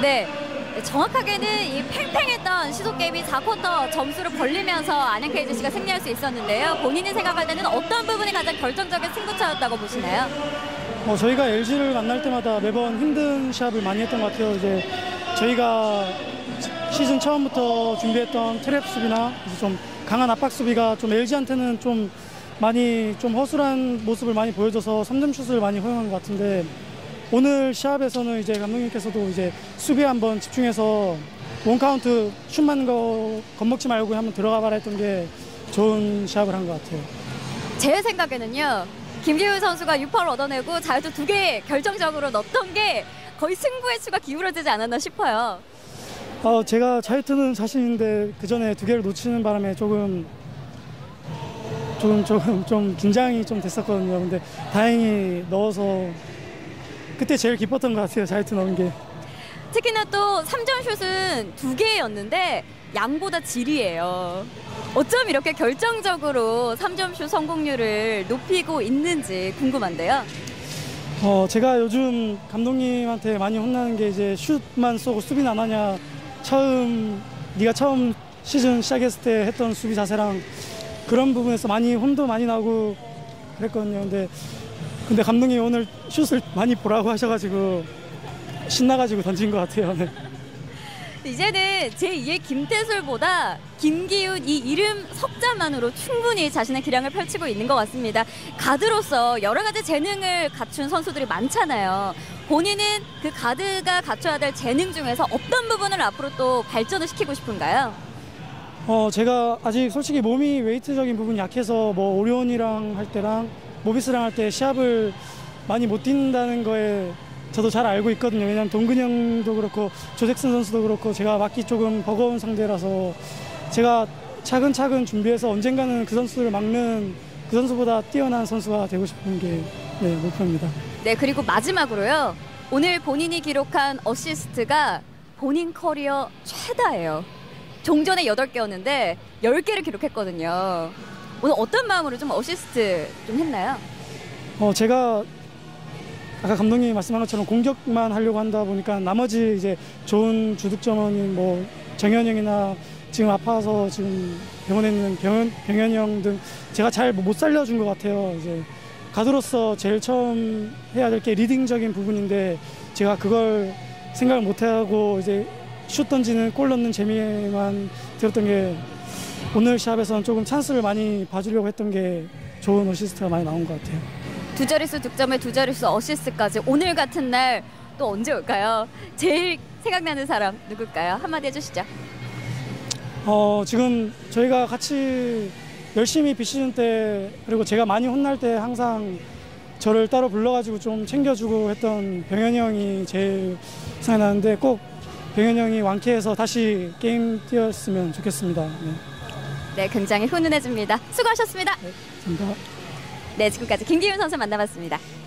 네, 정확하게는 이 팽팽했던 시도 게임이 4쿼터 점수를 벌리면서 안양 KGC가 승리할 수 있었는데요. 본인이 생각할 때는 어떤 부분이 가장 결정적인 승부차였다고 보시나요? 저희가 LG를 만날 때마다 매번 힘든 시합을 많이 했던 것 같아요. 이제 저희가 시즌 처음부터 준비했던 트랩 수비나 좀 강한 압박 수비가 좀 LG한테는 좀 많이 좀 허술한 모습을 많이 보여줘서 3점 슛을 많이 허용한 것 같은데, 오늘 시합에서는 이제 감독님께서도 이제 수비에 한번 집중해서 원카운트 슛만 겁먹지 말고 한번 들어가 봐라 했던 게 좋은 시합을 한 것 같아요. 제 생각에는요, 김기훈 선수가 6파울 얻어내고 자유투 2개 결정적으로 넣었던 게 거의 승부의 추가 기울어지지 않았나 싶어요. 제가 자유투는 자신인데 그 전에 2개를 놓치는 바람에 조금 긴장이 좀 됐었거든요. 근데 다행히 넣어서 그때 제일 기뻤던 것 같아요. 자유투 넣은 게. 특히나 또 3점 슛은 2개였는데 양보다 질이에요. 어쩜 이렇게 결정적으로 3점 슛 성공률을 높이고 있는지 궁금한데요. 제가 요즘 감독님한테 많이 혼나는 게 이제 슛만 쏘고 수비는 안 하냐. 네가 처음 시즌 시작했을 때 했던 수비 자세랑 그런 부분에서 많이 혼도 많이 나고 그랬거든요. 근데 감독님이 오늘 슛을 많이 보라고 하셔가지고 신나가지고 던진 것 같아요. 네. 이제는 제2의 김태술보다 김기훈 이 이름 석자만으로 충분히 자신의 기량을 펼치고 있는 것 같습니다. 가드로서 여러 가지 재능을 갖춘 선수들이 많잖아요. 본인은 그 가드가 갖춰야 될 재능 중에서 어떤 부분을 앞으로 또 발전을 시키고 싶은가요? 제가 아직 솔직히 몸이 웨이트적인 부분이 약해서 뭐 오리온이랑 할 때랑 모비스랑 할 때 시합을 많이 못 뛴다는 거에 저도 잘 알고 있거든요. 왜냐하면 동근이 형도 그렇고 조잭슨 선수도 그렇고 제가 맞기 조금 버거운 상대라서 제가 차근차근 준비해서 언젠가는 그 선수를 막는, 그 선수보다 뛰어난 선수가 되고 싶은 게 목표입니다. 네, 그리고 마지막으로요. 오늘 본인이 기록한 어시스트가 본인 커리어 최다예요. 종전에 8개였는데 10개를 기록했거든요. 오늘 어떤 마음으로 좀 어시스트 좀 했나요? 제가 아까 감독님이 말씀한 것처럼 공격만 하려고 한다 보니까 나머지 이제 좋은 주득점원인 뭐 정현 형이나 지금 아파서 지금 병원에 있는 병현이 형 등 제가 잘 못 살려준 것 같아요. 이제 가드로서 제일 처음 해야 될 게 리딩적인 부분인데 제가 그걸 생각을 못 하고 이제 슛 던지는 골 넣는 재미만 들었던 게, 오늘 시합에서는 조금 찬스를 많이 봐주려고 했던 게 좋은 어시스트가 많이 나온 것 같아요. 2자릿수 득점에 2자릿수 어시스트까지 오늘 같은 날 또 언제 올까요? 제일 생각나는 사람 누굴까요? 한마디 해주시죠. 지금 저희가 같이 열심히 비시즌 때 그리고 제가 많이 혼날 때 항상 저를 따로 불러가지고 좀 챙겨주고 했던 병현이 형이 제일 생각나는데, 꼭 병현이 형이 완쾌해서 다시 게임 뛰었으면 좋겠습니다. 네, 굉장히 훈훈해집니다. 수고하셨습니다. 네, 감사합니다. 네, 지금까지 김기훈 선수 만나봤습니다.